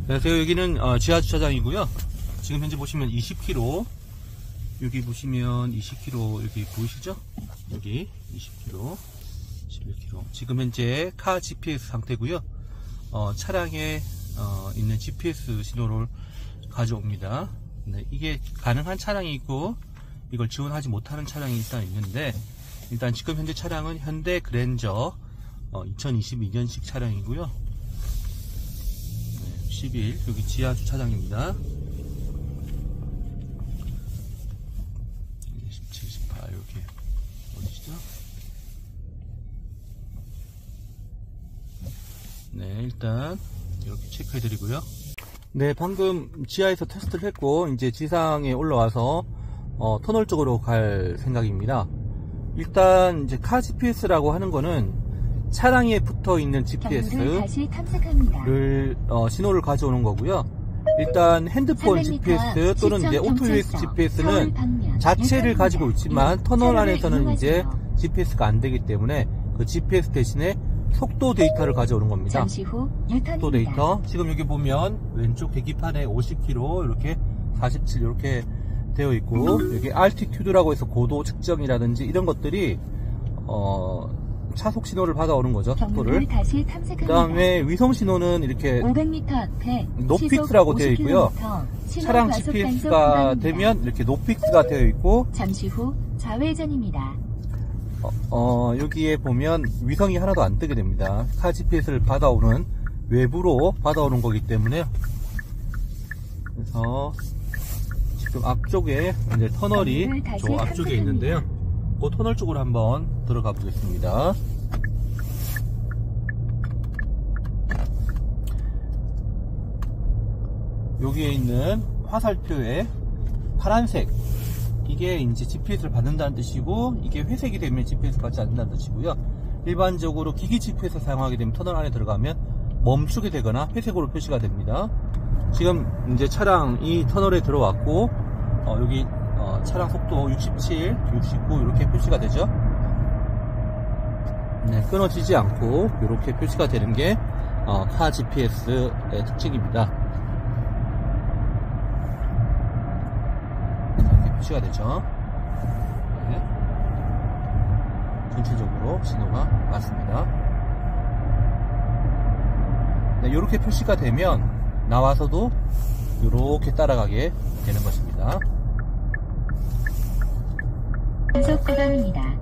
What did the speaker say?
안녕하세요. 여기는 지하 주차장이고요. 지금 현재 보시면 20km, 여기 보시면 20km 여기 보이시죠? 여기 20km, 11km. 지금 현재 카 GPS 상태고요. 차량에 있는 GPS 신호를 가져옵니다. 네, 이게 가능한 차량이 있고 이걸 지원하지 못하는 차량이 일단 있는데, 일단 지금 현재 차량은 현대 그랜저 2022년식 차량이고요. 11, 여기 지하 주차장입니다. 17, 18 이렇게 어디시죠? 네, 일단 이렇게 체크해 드리고요. 네, 방금 지하에서 테스트를 했고 이제 지상에 올라와서 터널 쪽으로 갈 생각입니다. 일단 이제 카 GPS라고 하는 거는 차량에 붙어 있는 GPS를 신호를 가져오는 거고요. 일단 핸드폰 GPS 또는 이제 오토 UX GPS는 자체를 가지고 있지만 터널 안에서는 이제 GPS가 안 되기 때문에 그 GPS 대신에 속도 데이터를 가져오는 겁니다. 속도 데이터. 지금 여기 보면 왼쪽 계기판에 50km 이렇게 47 이렇게 되어 있고, 여기 알티튜드라고 해서 고도 측정이라든지 이런 것들이 차속 신호를 받아오는 거죠. 속도를. 그 다음에 위성 신호는 이렇게 500m 앞에 노픽스라고 되어 있고요. 차량 GPS가 되면 이렇게 노픽스가 되어 있고, 잠시 후 좌회전입니다. 여기에 보면 위성이 하나도 안 뜨게 됩니다. 카 GPS를 받아오는, 외부로 받아오는 거기 때문에요. 그래서 지금 앞쪽에 이제 터널이 저 앞쪽에 있는데요. 그 터널 쪽으로 한번 들어가 보겠습니다. 여기에 있는 화살표에 파란색, 이게 이제 GPS를 받는다는 뜻이고, 이게 회색이 되면 GPS 받지 않는다는 뜻이고요. 일반적으로 기기 GPS 사용하게 되면 터널 안에 들어가면 멈추게 되거나 회색으로 표시가 됩니다. 지금 이제 차량이 터널에 들어왔고, 여기 차량 속도 67, 69 이렇게 표시가 되죠. 네, 끊어지지 않고 이렇게 표시가 되는 게 카 GPS의 특징입니다. 이렇게 표시가 되죠. 네. 전체적으로 신호가 왔습니다. 네, 이렇게 표시가 되면 나와서도 이렇게 따라가게 되는 것입니다. 단속 구간입니다.